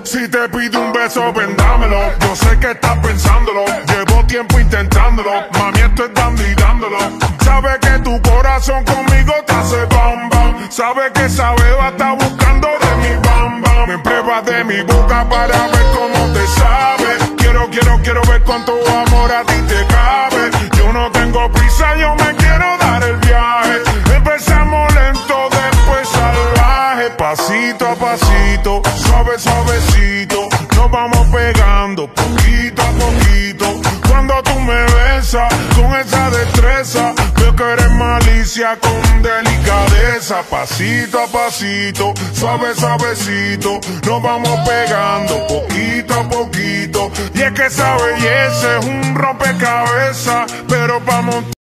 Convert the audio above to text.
Si te pido un beso, ven dámelo. Yo sé que estás pensándolo, llevo tiempo intentándolo. Mami, esto es dando y dándolo. Sabe que tu corazón conmigo te hace bam bam. Sabe que esa beba está buscando de mi bam bam. Me pruebas de mi boca para ver cómo te sabe. Quiero ver cuánto amor a ti te cabe. Yo no tengo prisa, yo me quiero dar el viaje. Empezamos lento, después salvaje. Pasito a pasito, suavecito, nos vamos pegando poquito a poquito. Cuando tú me besas con esa destreza, veo que eres malicia con delicadeza. Pasito a pasito, suavecito, nos vamos pegando poquito a poquito. Y es que esa belleza es un rompecabezas, pero vamos